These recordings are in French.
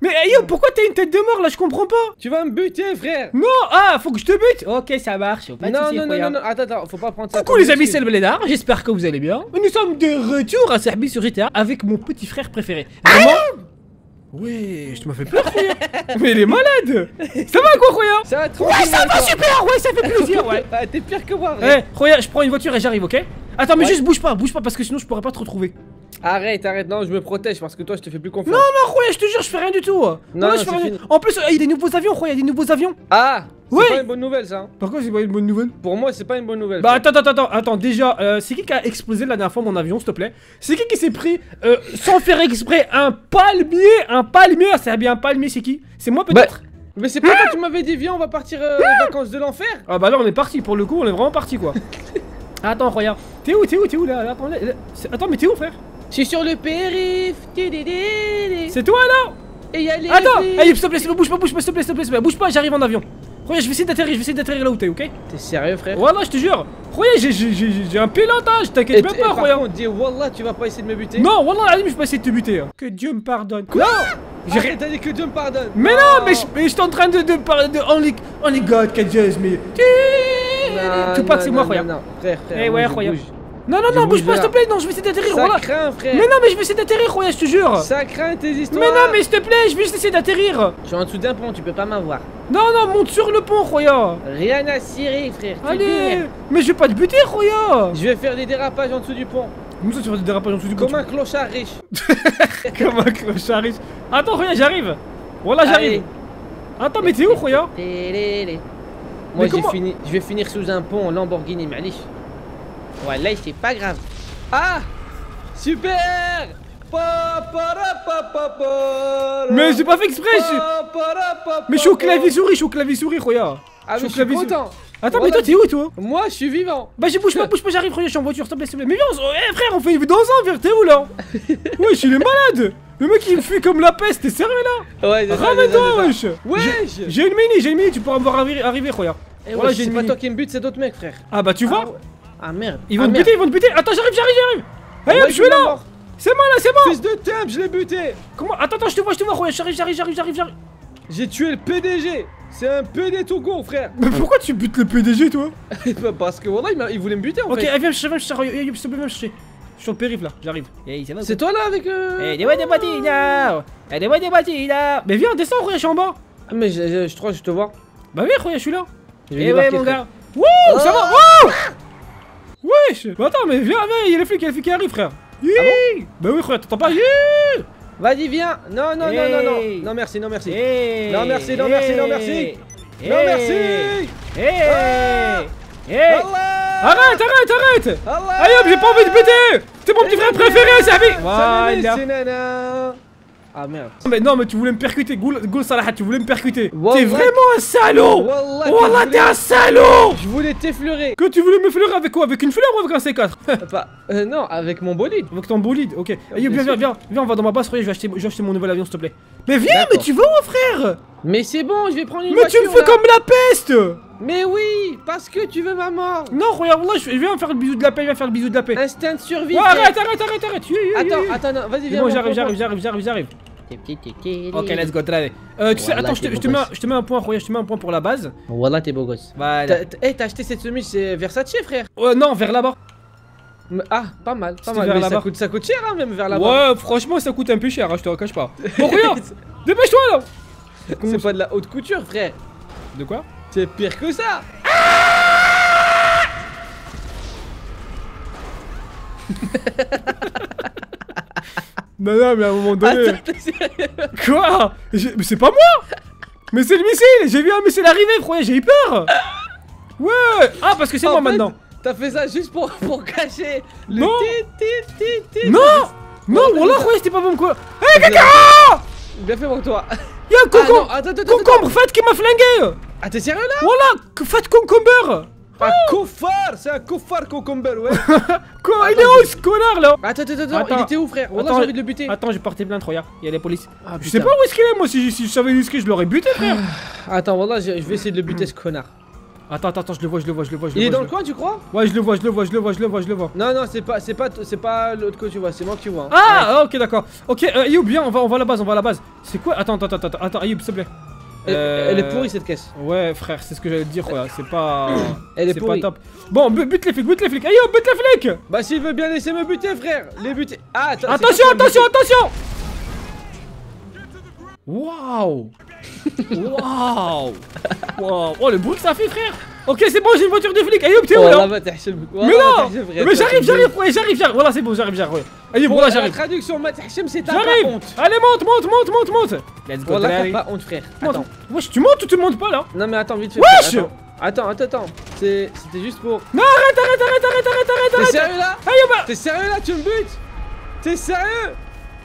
Mais yo, pourquoi t'as une tête de mort là? Je comprends pas. Tu vas me buter, frère. Non, ah, faut que je te bute. Ok, ça marche. Pas de Non, soucis, non, non, Khoya. non, non, attends, faut pas prendre ça. Coucou comme les amis, excuse. c'est le Blédard, j'espère que vous allez bien. Nous sommes de retour à Serbi sur GTA avec mon petit frère préféré. Vraiment? Ouais, je te m'as fait peur, Khoya. Mais il est malade. Ça va quoi, Khoya? Ça va trop. Ouais, ça va super, ouais, ça fait plaisir, ouais. Ah, t'es pire que moi, frère. Eh, Khoya, je prends une voiture et j'arrive, ok? Attends, mais Ouais. juste bouge pas parce que sinon je pourrais pas te retrouver. Arrête, arrête, non, je me protège parce que toi, je te fais plus confiance. Non, non, Khoya, je te jure, je fais rien du tout. Non, je fais c'est rien. fini. En plus, il y a des nouveaux avions, Khoya, il y a des nouveaux avions. Ah, c'est Ouais. pas une bonne nouvelle, ça. Hein. Pourquoi c'est pas une bonne nouvelle? Pour moi, c'est pas une bonne nouvelle. Bah frère. attends, déjà, c'est qui a explosé la dernière fois mon avion, s'il te plaît? C'est qui s'est pris, sans faire exprès, un palmier, c'est bien un palmier, c'est qui? C'est moi peut-être? Mais c'est pas toi qui m'avais dit, viens, on va partir aux vacances de l'enfer. Ah bah là on est parti, pour le coup, on est vraiment parti quoi. Attends, regarde. T'es où là? Attends, attends, mais t'es où frère? Je suis sur le périph. C'est toi là? Et y a les. Attends! Allez, s'il te plaît, bouge pas, s'il te plaît, bouge pas, j'arrive en avion. Regarde, je vais essayer d'atterrir là où t'es, ok? T'es sérieux, frère? Voilà, je te jure. Regarde, j'ai un pilotage, t'inquiète même pas, par regarde. contre, dis Wallah, tu vas pas essayer de me buter? Non, voilà, allez, je vais pas essayer de te buter. Hein. Que Dieu me pardonne. Quoi? J'ai rien. Arrête, t'as dit que Dieu me pardonne. Mais non, mais j'étais en train de parler de Only God can judge me. Tupac, c'est moi, regarde. Non, frère, Eh ouais, moi, je regarde. bouge. Non, Je bouge bouge pas, s'il te là. plaît, non, je vais essayer d'atterrir, Ça voilà. craint, frère. Mais non, mais je vais essayer d'atterrir, regarde, je te jure. Ça craint tes histoires. Mais non, mais s'il te plaît, je vais juste essayer d'atterrir. Je suis en dessous d'un pont, tu peux pas m'avoir. Non, monte sur le pont, regarde. Rien à cirer, frère. tu Allez, démerdes. mais je vais pas te buter, regarde. Je vais faire des dérapages en dessous du pont. Comment ça, tu vas des dérapages en dessous du pont? Comme un clochard riche. Comme un clochard riche. Attends, regarde, j'arrive. Voilà, j'arrive. Allez. Attends, mais t'es où, regarde? Moi, comment- je vais finir sous un pont en Lamborghini, Malish. Voilà, c'est pas grave. Ah! Super! Mais j'ai pas fait exprès. Mais je suis au clavier souris, regarde. Ah, mais je au suis clavier content. Attends, Voilà, mais toi, t'es où, toi? Moi, je suis vivant. Bah, bouge pas, j'arrive, regarde, je suis en voiture, s'il te plaît. Mais viens, frère, on fait une vie dans un verre, t'es où là? Wesh, il est malade! Le mec il me fuit comme la peste, t'es sérieux là? Ouais, Ramène-toi, wesh! Wesh! J'ai une mini, tu pourras me voir arriver, regarde. Eh Voilà, ouais, j'ai c'est une pas mini. toi qui me bute, c'est d'autres mecs, frère. Ah bah, tu vois? Ah, ouais. Ah merde. Ils vont te buter, Attends, j'arrive! Allez, hop, je suis là! C'est moi là, c'est moi! Fils de temp, je l'ai buté. Comment? Attends, je te vois, regarde, j'arrive! J'ai tué le PDG. C'est un PD tout go, frère. Mais pourquoi tu butes le PDG, toi? Parce que voilà, il voulait me buter en Ok, fait. viens me chercher, s'il te plaît, viens me chercher. Je suis sur le périph' là, j'arrive. Hey, ça va, C'est toi là avec. des bottines. Mais viens, descends, regarde, je suis en bas. Ah, mais je crois que je te vois. Bah oui, regarde, je suis là. Je vais Eh ouais, débarquer, mon frère. gars. Wouh, ça va. Wouh. Wesh. Bah attends, mais viens, il y a les flics qui arrivent, frère. Bah oui, frère, t'entends pas? Vas-y, viens. Non, non, non, non, non. Non, merci, non, merci. Non, merci, non, merci, non, merci. Non, merci. Allah. Arrête. Allah. Allez hop, j'ai pas envie de péter. C'est mon petit frère préféré, Serbi. Voilà. Voilà. Ah merde. Non, mais tu voulais me percuter, Goul Salahat, tu voulais me percuter. Wallah. T'es vraiment un salaud. Wallah, Wallah, t'es un salaud. Je voulais t'effleurer. Que tu voulais me fleurer avec quoi? Avec une fleur ou avec un C4? Non, avec mon bolide. Avec ton bolide, ok. Allez, bien sûr. viens, on va dans ma base, regarde, je vais acheter mon nouvel avion, s'il te plaît. Mais viens, mais D'accord. tu vas où, frère? Mais c'est bon, je vais prendre une Mais voiture. tu me fais là. comme la peste. Mais oui, parce que tu veux ma mort. Non, regarde, là, je viens faire le bisou de la paix, Instinct de survie. Ouais, frère. arrête. Attends, non, vas-y, C'est viens. bon, mon j'arrive. Ok, let's go, allez. Tu sais, Wallah, attends, t'es beau je te mets un point, regarde, je te mets un point pour la base. Wallah, t'es beau gosse. Voilà. T'as acheté cette chemise chez Versace, frère? Non, vers là-bas. Ah, pas mal, C'était vers Mais là-bas. ça coûte cher, hein, même vers là-bas. Ouais, franchement, ça coûte un peu cher, hein, je te le cache pas. Bon, regarde, dépêche-toi là. C'est pas de la haute couture, frère. De quoi? C'est pire que ça. Non, mais à un moment donné. Attends, t'es sérieux? Quoi? Mais c'est pas moi. Mais c'est le missile. J'ai vu un missile arriver, frère, j'ai eu peur. Ouais. Ah, parce que c'est En moi fait, maintenant. T'as fait ça juste pour cacher le Non. ti. Non. Non, Voilà, wallah, t'as fait frère, c'était pas bon quoi. ça. Hé, quelqu'un. Bien fait pour toi. Y'a un Ah, non, concombre. attends. Concombre, Fat qui m'a flingué. Ah, t'es sérieux là? Voilà, Fat concombre. Un cofard, c'est un cofard concombre, ouais. Quoi? Il est où ce connard là? Attends, Attends. il était où, frère? Wallah, Attends, j'ai envie de le buter. Attends, j'ai porté plainte, regarde. Il y a la police. Ah, Je sais pas où est-ce qu'il est, moi. Si je savais où est-ce qu'il est, je l'aurais buté, frère. Attends, Wallah, je vais essayer de le buter, ce connard. Attends, je le vois. Il est dans le coin, tu crois? Ouais, je le vois. Non, c'est pas l'autre que tu vois, c'est moi que tu vois. Ah, ok, d'accord. Ok, Ayoub, viens, on va à la base, C'est quoi? Attends, Ayoub, s'il te plaît. Elle est pourrie cette caisse. Ouais, frère, c'est ce que j'allais te dire, ouais. C'est pas. Elle est c'est pourrie. pas top. Bon, bute les flics. Ayoub, bute les flics. Bah, s'il veut bien laisser me buter, frère. Les buter. Ah, attention. Waouh. Oh, le bruit que ça fait, frère. Ok, c'est bon, j'ai une voiture de flic. Ayoub, t'es où là? Mais non. Mais j'arrive. Voilà, c'est bon, j'arrive. Ayoub, voilà, j'arrive. La traduction, Matahchem, c'est ta honte. Allez, monte. Let's go, Wallah, t'as pas honte, frère. Attends. Wesh, tu montes ou tu montes pas là? Non, mais attends, vite fait. Wesh. Attends. C'était juste pour. Non, arrête. T'es sérieux là? Ayoub. T'es sérieux là? Tu me butes? T'es sérieux?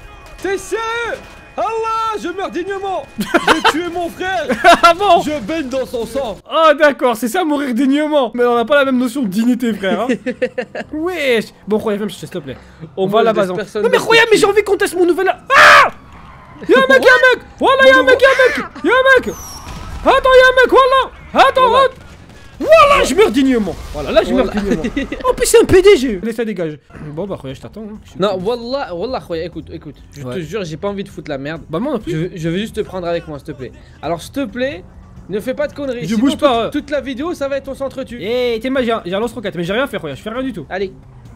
Allah, je meurs dignement. J'ai tué mon frère. Ah bon? Je baigne dans son sang. Oh d'accord, c'est ça mourir dignement. Mais on n'a pas la même notion de dignité, frère. Hein. Wesh. Bon, Roya, viens me chercher, s'il te plaît. On va à la base. Non mais Roya, mais j'ai envie qu'on teste mon nouvel... Ah. Y'a un mec. Voilà, y'a un mec. Attends, voilà. Attends. Voilà, je meurs dignement. Voilà, là je meurs dignement. En plus, c'est un PDG. Laisse ça dégage. Bon, bah, Roya, je t'attends. Hein. Non, Wallah, Roya, écoute. Je te jure, j'ai pas envie de foutre la merde. Bah, moi non plus. Je vais juste te prendre avec moi, s'il te plaît. Alors, s'il te plaît, ne fais pas de conneries. Je bouge pas. Toute la vidéo, ça va être on s'entretue. Eh, t'es mal, j'ai un lance-roquette, mais j'ai rien fait, Roya. Je fais rien du tout. Allez.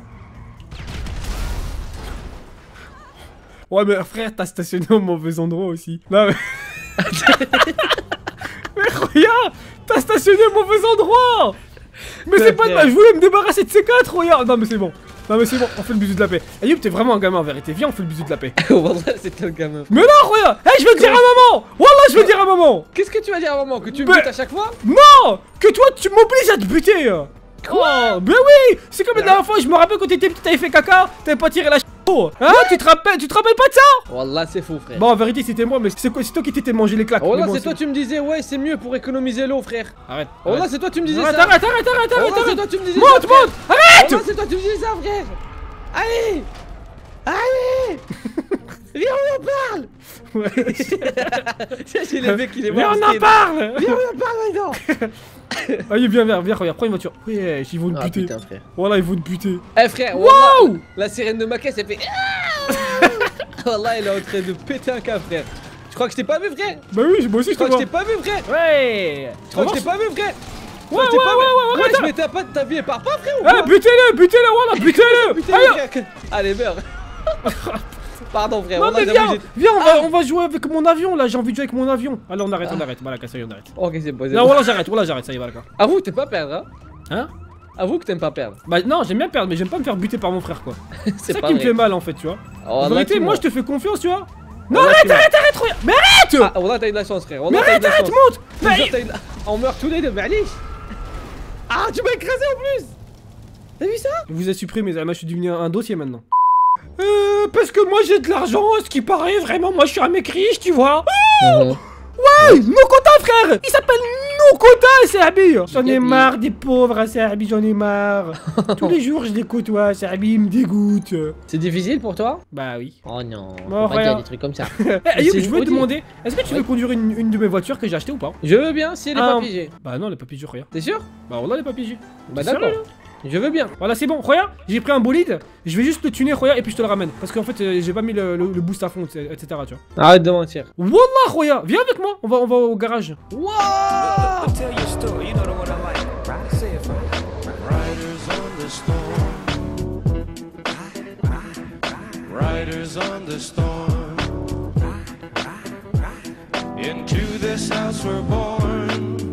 Ouais, mais frère, t'as stationné au mauvais endroit aussi. Non, mais. Mais regarde, t'as stationné au mauvais endroit. Mais c'est pas de mal, je voulais me débarrasser de ces 4, regarde. Non mais c'est bon, on fait le bisou de la paix. Ayoub, t'es vraiment un gamin en vérité, viens on fait le bisou de la paix. Wallah, c'est un gamin. Mais non, regarde. Hey, je veux dire à maman. Wallah, je veux dire à maman. Qu'est-ce que tu vas dire à maman? Que tu me butes à chaque fois? Non, que toi tu m'obliges à te buter. Quoi? Ben oui. C'est comme la dernière fois, je me rappelle quand t'étais petit, t'avais fait caca, t'avais pas tiré la hein? Tu te rappelles pas de ça? Wallah, c'est faux, frère. Bon, en vérité, c'était moi, mais c'est toi qui t'étais mangé les claques. Wallah, c'est toi, tu me disais, ouais, c'est mieux pour économiser l'eau, frère. Arrête. Wallah, c'est toi, tu me disais ça. Arrête. Wallah, c'est toi, tu me disais ça. Monte. Arrête. Wallah, c'est toi, tu me disais ça, frère. Allez. Viens, on en parle. Ouais. J'ai les mecs qui les Viens, on en parle. Viens, on en parle maintenant. Allez, viens, regarde, prends une voiture. Ouais, ils vont te buter. Putain, frère. Voilà, ils vont te buter. Eh, frère, wow. Wallah, la sirène de ma caisse, elle fait. Wallah, elle est en train de péter un câble, frère. Tu crois que je t'ai pas vu, frère? Bah oui, moi aussi je crois que je t'ai pas vu, frère. Ouais. Tu crois que je t'ai pas vu, frère? Ouais, je m'étais pas de ta vie et part pas, frère. Ah, butez-le, voilà, butez-le. Allez, meurs. Pardon, frère. Non, mais viens, on va jouer avec mon avion là, j'ai envie de jouer avec mon avion. Allez, on arrête. Voilà, ça y est, on arrête. Ok, c'est bon. Non, voilà, j'arrête, ça y est, voilà. Avoue, t'aimes pas perdre, hein? Avoue que t'aimes pas perdre. Bah non, j'aime bien perdre, mais j'aime pas me faire buter par mon frère, quoi. C'est ça qui me fait mal en fait, tu vois. En vérité, moi je te fais confiance, tu vois. Non, arrête, regarde. Mais arrête. Ah, Wallah, t'as eu de la chance, frère. Mais arrête, monte. On meurt tous les deux, mais allez. Ah, tu m'as écrasé en plus. T'as vu ça? Je vous ai supprimé, je suis devenu un dossier maintenant. Parce que moi j'ai de l'argent, ce qui paraît vraiment, moi je suis un mec riche, tu vois. Ouais, Nokota, frère. Il s'appelle Nokota, Serbi. J'en ai marre des pauvres, Serbi, j'en ai marre. Tous les jours je les côtoie, Serbi, il me dégoûte. C'est difficile pour toi? Bah oui. Oh non, bon, faut pas dire des trucs comme ça. Ayoub, je veux te demander, est-ce que tu veux conduire une de mes voitures que j'ai achetée ou pas? Je veux bien, si elle est pas pigée. Bah non, elle est pas pigée, regarde. T'es sûr? Bah on a les pas pigée. Bah d'accord. Je veux bien. Voilà, c'est bon. Regarde, j'ai pris un bolide. Je vais juste le tuner, regarde, et puis je te le ramène. Parce qu'en fait, j'ai pas mis le boost à fond, etc. Tu vois. Arrête de mentir. Wallah, regarde, viens avec moi. On va au garage. Wow. Riders on the storm. Into this house we're born.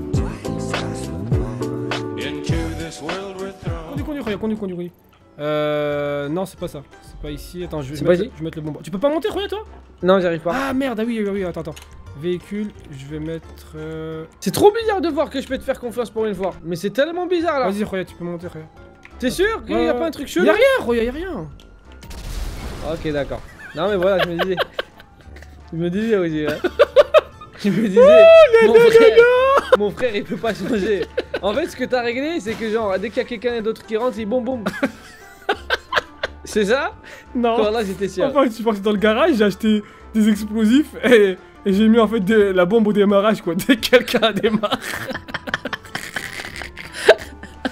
Into this world we're thrown. Conduis. Non, c'est pas ça. C'est pas ici. Attends, je vais mettre le bon. Tu peux pas monter, regarde toi? Non, j'arrive pas. Ah merde, ah oui, attends. Véhicule, je vais mettre. C'est trop bizarre de voir que je peux te faire confiance pour une fois. Mais c'est tellement bizarre là. Vas-y, regarde, tu peux monter, regarde. T'es sûr qu'il y a pas un truc chelou? Y'a rien, regarde, y'a rien. Ok, d'accord. Non, mais voilà, je me disais aussi, hein. Je me disais, mon frère il peut pas changer. En fait, ce que t'as réglé, c'est que genre, dès qu'il y a quelqu'un d'autre qui rentre, il boum. C'est ça? Non. Là, j'étais sûr. Enfin, je suis parti dans le garage, j'ai acheté des explosifs et j'ai mis en fait la bombe au démarrage, quoi. Dès que quelqu'un démarre.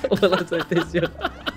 Voilà, ça t'es sûr.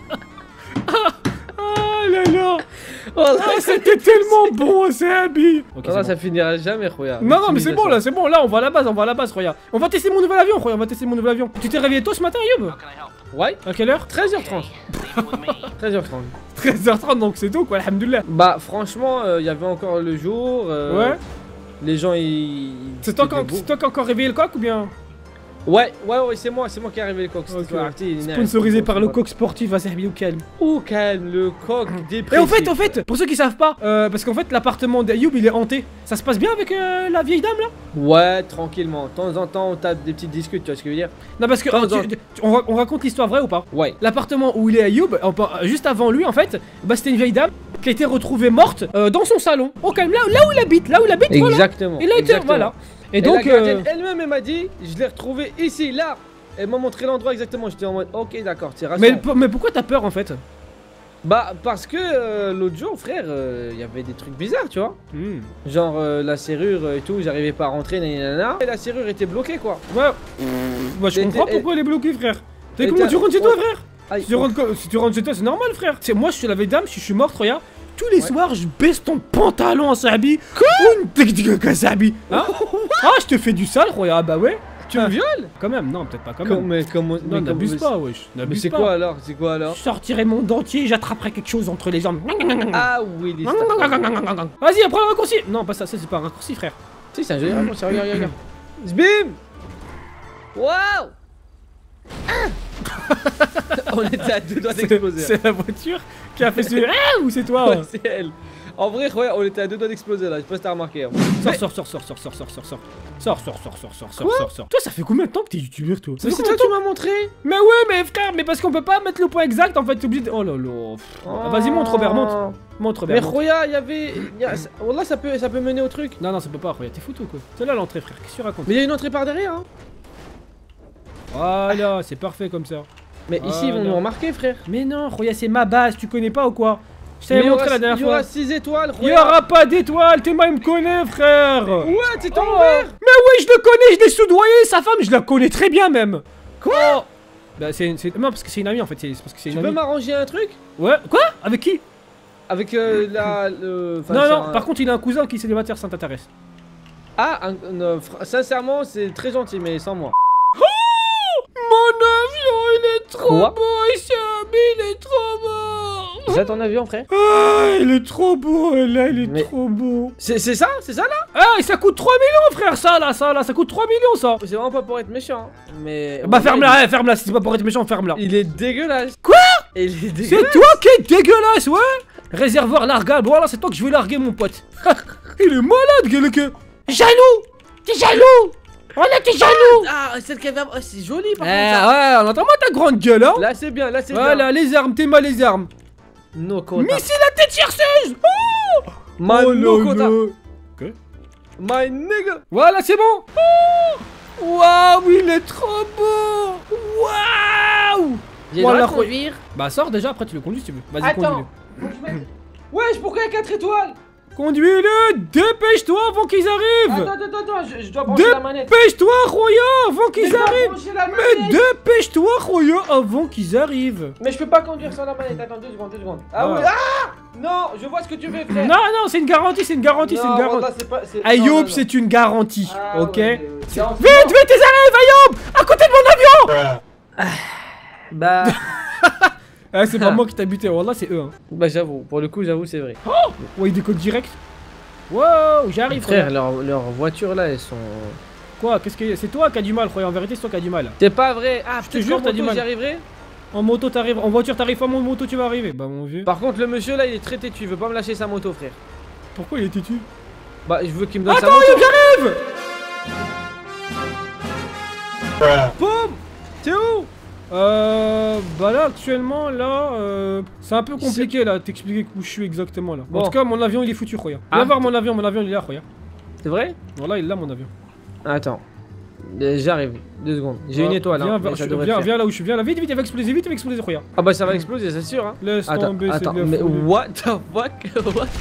Ah là là. Voilà, Ah, c'était tellement bon, c'est Abi. Ok, voilà, c'est ça bon. finira jamais, regarde. Non, non, mais c'est bon là, c'est bon. Là, on va à la base, regarde. On va tester mon nouvel avion, regarde, on va tester mon nouvel avion. Tu t'es réveillé tôt ce matin, Youb? Ouais. À quelle heure? 13h30. 13h30. 13h30, donc c'est tôt quoi, alhamdoulilah. Bah, franchement, il y avait encore le jour. Ouais. Les gens, ils. C'est toi qui as encore réveillé le coq ou bien? Ouais, c'est moi qui ai arrivé le coq. Ok. Sponsorisé par le coq sportif à Serbie, au calme. Au calme, le coq dépressif. Et au fait, pour ceux qui savent pas, parce qu'en fait l'appartement d'Ayoub il est hanté. Ça se passe bien avec la vieille dame là? Ouais, tranquillement. De temps en temps, on tape des petites discutes, tu vois ce que je veux dire? Non, parce que on raconte l'histoire vraie ou pas? Ouais. L'appartement où il est Ayoub, juste avant lui en fait, bah c'était une vieille dame qui a été retrouvée morte dans son salon. Au calme, là où il habite, Exactement. Voilà. Il a été, voilà. Et donc, la gardienne elle-même, elle m'a dit, je l'ai retrouvé ici, là. Elle m'a montré l'endroit exactement. J'étais en mode, ok, d'accord, c'est rassurant. Mais pourquoi t'as peur en fait? Bah, parce que l'autre jour, frère, il y avait des trucs bizarres, tu vois. Genre, la serrure et tout, j'arrivais pas à rentrer, nanana. Et la serrure était bloquée, quoi. Ouais. Moi, je comprends pourquoi elle est bloquée, frère. T'es comment tu rentres chez toi, frère? Si tu rentres chez toi, c'est normal, frère. Moi, je suis la vieille dame, je suis morte, regarde. Tous les soirs, je baisse ton pantalon en Sabi. Quoi? Sabi. Hein? Ah, je te fais du sale, regarde, bah ouais. Tu me violes? Quand même, non, peut-être pas quand même. Mais comment? Non, n'abuse pas, wesh. Mais c'est quoi alors? C'est quoi alors? Je sortirai mon dentier et j'attraperai quelque chose entre les jambes. Ah oui, les Vas-y, prends le raccourci. Non, pas ça, c'est pas un raccourci, frère. Si, c'est un joli raccourci, regarde. Zbim! Waouh! On était à deux doigts d'exploser. C'est la voiture qui a fait ce... Ah, ou c'est toi? Ouais, c'est elle. En vrai, ouais, on était à deux doigts d'exploser là, je sais pas si t'as remarqué. Sors. Toi, ça fait combien de temps que t'es youtubeur, toi? Mais c'est toi qui m'as montré. Mais ouais, mais frère, mais parce qu'on peut pas mettre le point exact, en fait, t'es obligé de... Oh là là. Vas-y, montre Robert, montre Robert. Mais Roya, il y avait... Wallah, ça peut mener au truc. Non, ça peut pas, Roya, t'es foutu quoi. C'est là l'entrée, frère, qu'est-ce que tu racontes? Mais il y a une entrée par derrière, hein. Voilà, c'est parfait comme ça. Mais ici, ils vont nous remarquer, frère. Mais non, Roya, c'est ma base, tu connais pas ou quoi? Je t'avais montré la dernière fois. Il y aura 6 étoiles, Roya. Il y aura pas d'étoiles, Théma il me connaît, frère. Ouais, c'est ton père. Mais oui, je le connais, je l'ai soudoyé, sa femme, je la connais très bien même. Quoi? Bah non, parce que c'est une amie en fait, c'est parce que c'est une amie. Tu peux m'arranger un truc? Ouais, quoi? Avec qui? Avec Non, par contre, il a un cousin qui est célibataire, ça t'intéresse? Ah, sincèrement, c'est très gentil, mais sans moi. Mon avion, il est trop Quoi? beau, Isami, il est trop beau. C'est ton avion, frère? Ah, il est trop beau, là, il est trop beau. C'est ça? C'est ça, là? Ah, et ça coûte 3 millions, frère, ça coûte 3 millions, ça. C'est vraiment pas pour être méchant, mais... Bah, ferme-la, ferme-la, si c'est pas pour être méchant, ferme-la. Il est dégueulasse. Quoi? Il est dégueulasse. C'est toi qui es dégueulasse, ouais. Réservoir largable, voilà, c'est toi que je veux larguer, mon pote. Il est malade, quelqu'un. Jaloux. T'es jaloux. Voilà, t'es jaloux. Ah, celle qui avait... Oh, c'est joli, par contre. Ouais, entends-moi ta grande gueule, hein. Là, c'est bien, là, c'est bien. Voilà, les armes, t'es mal les armes. No quota. Missile à tête chercheuse. Oh, my no quota. Okay. My nigga. Voilà, c'est bon. Oh, waouh, il est trop beau. Waouh. J'ai le droit de conduire. Bah, sors déjà, après tu le conduis si tu veux. Vas-y, conduis-le. Wesh, pourquoi il y a 4 étoiles? Conduis-le. Dépêche-toi avant qu'ils arrivent. Attends, je dois brancher la manette. Dépêche-toi, Roya, avant qu'ils arrivent. Mais dépêche-toi, Roya, avant qu'ils arrivent. Mais je peux pas conduire sans la manette. Attends, 2 secondes. Ah ouais. Ah non, je vois ce que tu veux, frère. Non, c'est une garantie, c'est une garantie. Ayoub, c'est une garantie, ok? Vite, ils arrivent, Ayoub. À côté de mon avion. Bah... Ah, c'est pas moi qui t'a buté, wallah, c'est eux. Hein. Bah, j'avoue, pour le coup, c'est vrai. Oh, ouais, ils décodent direct. Wow, j'arrive, frère. Leurs voitures là, elles sont. Quoi? Qu'est-ce que c'est toi qui as du mal, frère? En vérité, c'est toi qui as du mal. C'est pas vrai. Ah, je te jure, t'as du mal. J'y arriverai. En moto, t'arrives. En voiture, t'arrives pas. En moto, tu vas arriver. Bah, mon vieux. Par contre, le monsieur là, il est très têtu. Il veut pas me lâcher sa moto, frère. Pourquoi il est têtu? Bah, je veux qu'il me donne sa moto. Attends, j'arrive. Boum. T'es où? Bah là actuellement c'est un peu compliqué là, t'expliquer où je suis exactement là. Bon. En tout cas mon avion il est foutu, regarde. Viens voir mon avion il est là, regarde. C'est vrai? Voilà, il est là mon avion. Attends, j'arrive, 2 secondes. J'ai une étoile. Viens là où je suis, viens là, vite, il va exploser, regarde. Ah bah ça va exploser, c'est sûr hein. Laisse tomber, c'est de la mais folie. what the fuck? What?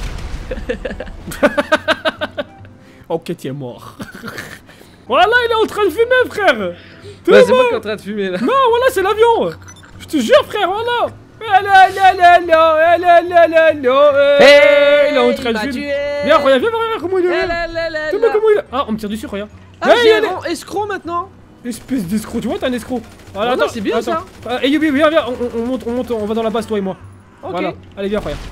Ok, t'es mort. Voilà, il est en train de fumer, frère. Bah, c'est moi qui est en train de fumer là. Non, voilà, c'est l'avion. Je te jure, frère, voilà. Il est en train de fumer. Viens, regarde, viens, comment il est. Ah, on me tire dessus, regarde. Ah, j'ai un rang escroc maintenant. Espèce d'escroc, tu vois, t'es un escroc. Voilà, attends, c'est bien ça. Et Yubi, viens, on monte, on va dans la base, toi et moi. Ok. Voilà, allez, viens, regarde.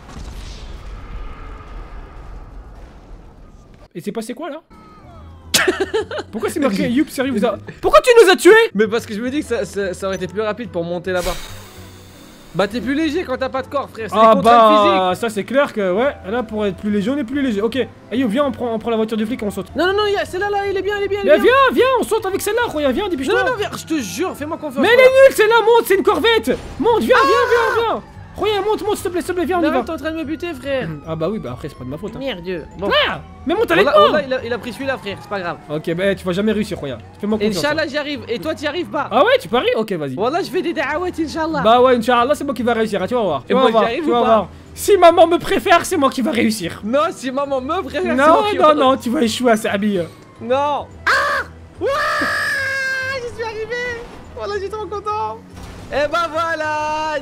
Et c'est passé quoi là? Pourquoi c'est marqué Youp, sérieux, vous a... Pourquoi tu nous as tués? Mais parce que je me dis que ça aurait été plus rapide pour monter là-bas. Bah t'es plus léger quand t'as pas de corps, frère, c'est des contraintes physiques. Ça c'est clair que ouais, là pour être plus léger, on est plus léger. Ok, Ayo, viens, on prend la voiture du flic et on saute. Non, celle-là, il est bien, Viens, on saute avec celle-là, regarde, viens, dépêche-toi. Non, viens, je te jure, fais-moi confiance. Mais elle est nulle, celle-là, monte, c'est une corvette. Monte, viens. Regarde, monte, s'il te plaît, viens, on y va. T'es en train de me buter, frère. Ah bah oui, bah après c'est pas de ma faute. Merde, Dieu. Bon. Ah, mais monte avec moi. Il a pris celui-là, frère, c'est pas grave. Ok, bah tu vas jamais réussir, regarde. Fais-moi confiance. Inch'Allah, j'y arrive. Et toi, t'y arrives pas. Ah ouais, tu paries? Ok, vas-y. Voilà, je fais des da'awat, Inch'Allah. Bah ouais, Inch'Allah, c'est moi qui va réussir, tu vas voir. Et moi, j'y arrive ou pas? Si maman me préfère, c'est moi qui va réussir. Non, si maman me préfère, non, tu vas échouer à Sabi. Non. Ah, j'y suis arrivé. Voilà, j'étais trop content. Et bah voilà.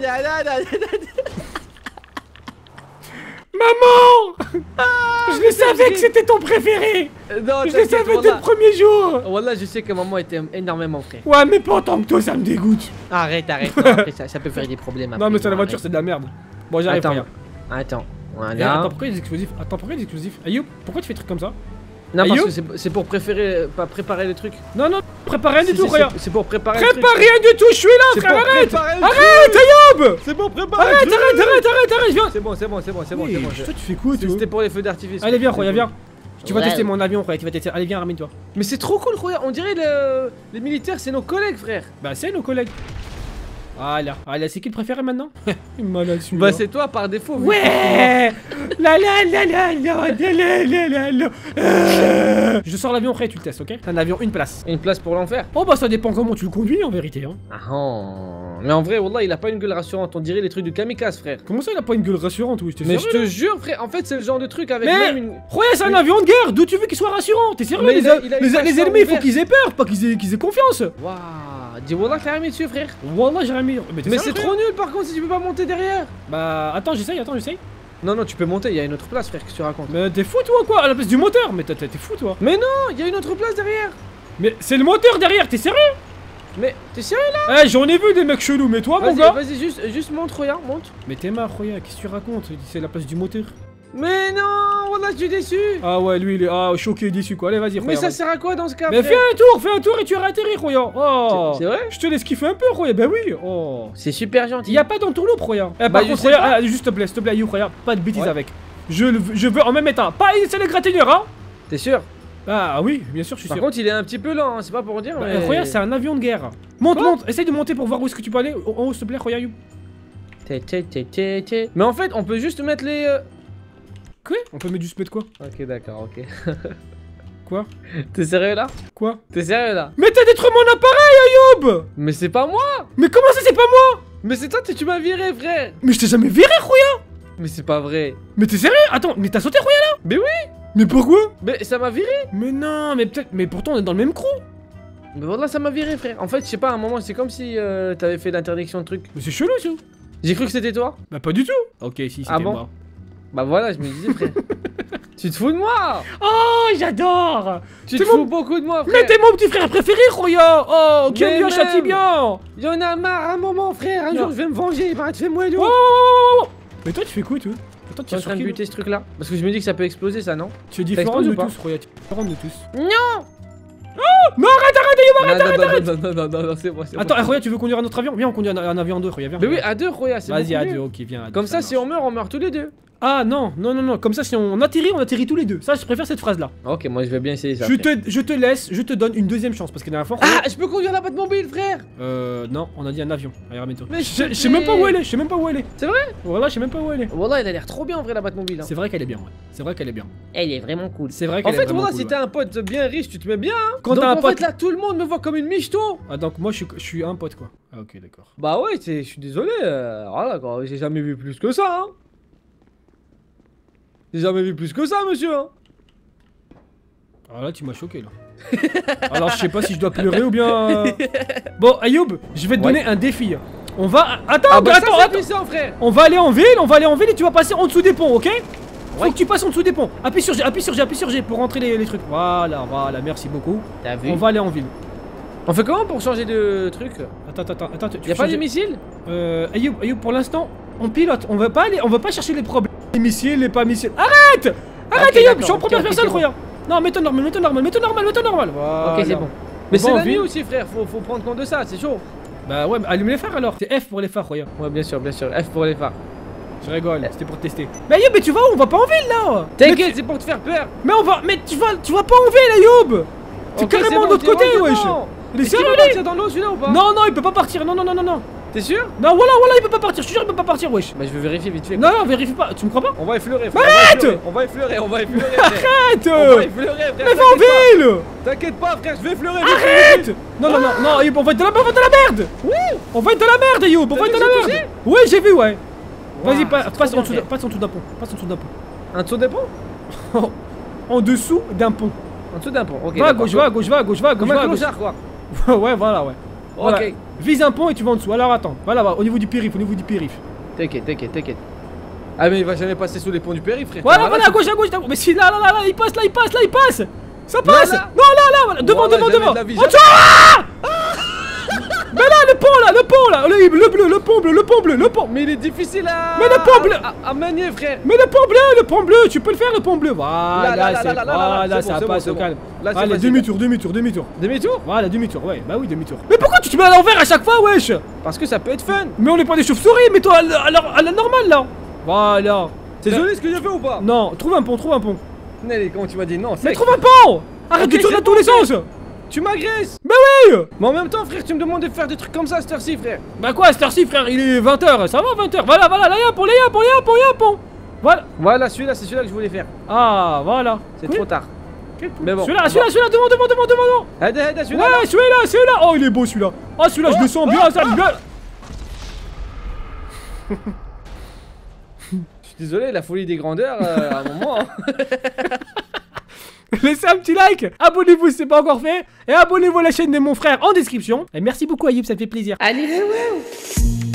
Maman! Je le savais que c'était ton préféré! Non, je le savais dès le premier jour! Voilà, je sais que maman était énormément frère. Ouais, mais pas autant que toi, ça me dégoûte! Arrête, non, après ça peut faire des problèmes. Non, mais sur la voiture, c'est de la merde. Bon, j'arrive, regarde. Attends, voilà. Attends, pourquoi il y a des explosifs? Ayoub, pourquoi tu fais des trucs comme ça? Non, parce que c'est pour préparer les trucs. Non, préparer rien du tout, regarde! C'est pour préparer rien du tout, je suis là, frère, arrête! Arrête, Ayoub! C'est pour préparer! Arrête, viens! C'est bon. Toi, tu fais quoi, toi? C'était pour les feux d'artifice. Allez, viens, Roya, viens! Tu vas tester mon avion, Roya, tu vas tester. Allez, viens, ramène-toi. Mais c'est trop cool, Roya, on dirait les militaires, c'est nos collègues, frère. Bah, c'est nos collègues. Voilà, c'est qui le préféré maintenant? Malade celui-là. Bah c'est toi par défaut. Ouais. Je sors l'avion, après tu le testes, ok? T'as un avion, une place. Une place pour l'enfer? Oh bah ça dépend comment tu le conduis en vérité, hein. Mais en vrai, wallah, il a pas une gueule rassurante, on dirait les trucs du kamikaze, frère. Comment ça il a pas une gueule rassurante? Oui, mais je te jure, frère, en fait c'est le genre de truc avec même une... Ouais, c'est un avion de guerre, d'où tu veux qu'il soit rassurant? T'es sérieux? Les ennemis, il faut qu'ils aient peur, pas qu'ils aient confiance. Waouh. Dis wallah que t'as remis dessus, frère. Wallah j'ai remis. Mais c'est trop nul par contre si tu peux pas monter derrière. Bah attends, j'essaye. Non, tu peux monter, il y a une autre place, frère, que tu racontes. Mais t'es fou toi quoi? À la place du moteur? Mais t'es fou toi? Mais non, il y a une autre place derrière. Mais c'est le moteur derrière, t'es sérieux? Mais t'es sérieux là? Eh, j'en ai vu des mecs chelous, mais toi mon gars? Vas-y, juste monte, Roya, monte. Mais t'es marre, Roya, qu'est-ce que tu racontes? C'est la place du moteur. Mais non, voilà, je suis déçu. Ah ouais, lui il est choqué, déçu quoi. Allez, vas-y, Roya. Mais ça sert à quoi dans ce cas? Mais fais un tour et tu vas atterrir, Roya. Oh, c'est vrai? Je te laisse kiffer un peu, Roya. Bah oui. Oh, c'est super gentil. Y a pas d'entourloupe, Roya. Par contre, Roya, juste s'il te plaît, Roya, pas de bêtises avec. Je veux en même état. Pas une seule égratignure, hein? T'es sûr? Ah oui, bien sûr, je suis sûr. Par contre, il est un petit peu lent, hein, c'est pas pour dire. Mais... Roya, c'est un avion de guerre. Monte, essaye de monter pour voir où est-ce que tu peux aller. En haut, s'il te plaît, Roya. Mais en fait, on peut juste mettre les. Quoi? On peut juste mettre quoi? Ok, d'accord, ok. Quoi? T'es sérieux là? Quoi? T'es sérieux là? Mais t'as détruit mon appareil, Ayoub! Mais c'est pas moi! Mais comment ça, c'est pas moi? Mais c'est toi, tu m'as viré, frère! Mais je t'ai jamais viré, Roya! Mais c'est pas vrai! Mais t'es sérieux? Attends, mais t'as sauté, Roya là? Mais oui! Mais pourquoi? Mais ça m'a viré! Mais non, mais peut-être. Mais pourtant, on est dans le même crew! Mais voilà, ça m'a viré, frère! En fait, je sais pas, à un moment, c'est comme si t'avais fait l'interdiction de truc. Mais c'est chelou, ça! J'ai cru que c'était toi! Bah, pas du tout! Ok, si, c'était moi. Bah voilà, je me disais, frère. Tu te fous de moi? Oh, j'adore! Tu te fous beaucoup de moi, frère! Mais t'es mon petit frère préféré, Roya! Oh, quel bien châtie bien! Y'en a marre un moment, frère! Un jour, je vais me venger, arrête, fais-moi l'eau! Mais toi, tu fais quoi, toi? Attends, tu es en train de buter ce truc-là? Parce que je me dis que ça peut exploser, ça, non? Tu es différent de tous, Roya, tu es différent de tous. Non! Oh! Non, arrête! Non, c'est bon, c'est bon. Attends, Roya, tu veux conduire un autre avion? Viens, on conduit un avion en deux, Roya, viens. Mais oui, à deux, Roya, c'est bon. Vas-y, à deux, ok, viens. Comme ça, si on meurt tous les deux. Ah non, comme ça si on atterrit tous les deux. Ça je préfère cette phrase là. Ok, moi je vais bien essayer ça. Je te laisse, je te donne une deuxième chance parce que la dernière fois. Ah, je peux conduire la Batmobile, frère. Non, on a dit un avion. Allez, ramène-toi. Mais je sais même pas où elle est, C'est vrai? Voilà, je sais même pas où elle est. Voilà, elle a l'air trop bien en vrai la Batmobile. C'est vrai qu'elle est bien, ouais. C'est vrai qu'elle est bien. Elle est vraiment cool. C'est vrai qu'elle est vraiment cool. En fait, voilà, si t'as un pote bien riche, tu te mets bien. Quand t'as un pote. En fait, là, tout le monde me voit comme une michto. Ah, donc moi je suis un pote quoi. Ah, ok, d'accord. Bah ouais, je suis désolé. Voilà quoi, j'ai jamais vu plus que ça, hein. J'ai jamais vu plus que ça, monsieur, hein. Alors là, tu m'as choqué, là. Alors, je sais pas si je dois pleurer ou bien... Bon, Ayoub, je vais te donner un défi. On va... Attends, Ah bah attends, ça, attends. c'est puissant, frère. On va aller en ville et tu vas passer en dessous des ponts, ok? Faut que tu passes en dessous des ponts. Appuie sur G, appuie sur G, appuie sur G pour rentrer les trucs. Voilà, voilà, merci beaucoup. T'as vu? On va aller en ville. On fait comment pour changer de truc? Attends, Y'a pas de missiles? Ayoub, pour l'instant, on pilote. On va pas chercher les problèmes. Les missiles, les pas missiles. Arrête! Arrête, Ok, Ayoub, je suis en d'accord, première ok, personne, bon. croyant. Non, mets-toi normal. Voilà. Ok, c'est bon. Mais va c'est en la nuit ville. aussi, frère. Faut prendre compte de ça, c'est chaud. Bah ouais, mais allume les phares alors. C'est F pour les phares, croyant. Ouais, bien sûr, bien sûr. F pour les phares. Je rigole, c'était pour tester. Mais Ayoub, mais tu vas où? On va pas en ville là. T'inquiète, c'est pour te faire peur. Mais on va. Mais tu vas pas en ville, Ayoub. C'est Ok, carrément bon, de l'autre t'es côté, rendu wesh. dedans. Il est Est-ce qu'il sérieux, peut lui? partir dans l'eau celui-là ou pas? Non, il peut pas partir. Non. T'es sûr? Non, voilà, il peut pas partir. Je te jure, il peut pas partir, wesh. Bah je vais vérifier vite fait. Non, vérifie pas. Tu me crois pas? On va effleurer, frère. Arrête! On va effleurer, frère. Arrête! On va effleurer, frère. Mais va en ville! T'inquiète pas, frère, je vais effleurer. Arrête! Non, Ayoub, on va être dans la merde! On va être dans la merde, Ayoub! On va être dans la merde! Ouais, j'ai vu, ouais! Vas-y, passe en dessous d'un pont. Un dessous des ponts? En dessous d'un pont. En dessous d'un pont, ok. Va à gauche, va à gauche. Comme un clochard, quoi. Ouais, voilà. Voilà. Ok. Vise un pont et tu vas en dessous. Alors attends, voilà, au niveau du périph'. T'inquiète. Ah, mais il va jamais passer sous les ponts du périph', frère. Voilà, à gauche. Mais si, là, il passe. Ça passe! Là. Non, là, devant! Voilà, jamais En de la vie, dessous! Mais là, le pont là! Le pont bleu! Mais il est difficile à. Mais le pont bleu. À manier, frère. Mais le pont bleu, tu peux le faire le pont bleu. Voilà, ça passe au calme. Là, c'est Allez, facile. demi-tour. Demi-tour? Voilà, demi-tour, ouais. Bah oui, demi-tour. Mais pourquoi tu te mets à l'envers à chaque fois, wesh? Parce que ça peut être fun. Mais on est pas des chauves-souris, mets-toi à la normale là. Voilà. T'es joli ce que j'ai fait ou pas? Non, trouve un pont. Nelly, comment tu m'as dit non? Mais trouve un pont. Arrête Ok, de tourner c'est dans tous les bon, sens. Tu m'agresses. Mais oui. Mais en même temps, frère, tu me demandes de faire des trucs comme ça à cette heure-ci, frère. Bah quoi, à cette heure-ci, frère, il est 20h, ça va 20h. Voilà, là y'a un pont. Voilà. Voilà, celui-là, c'est celui-là que je voulais faire. Ah, voilà. C'est Oui. trop tard. Mais bon. Celui-là, devant. Aide, celui-là. Ouais, celui-là. Oh, il est beau celui-là. Ah, celui-là, je le sens bien, ça me gueule. Je suis désolé, la folie des grandeurs, à un moment. Hein. Laissez un petit like, abonnez-vous si c'est pas encore fait, et abonnez-vous à la chaîne de mon frère en description. Et merci beaucoup Ayoub, ça me fait plaisir. Allez, ouais.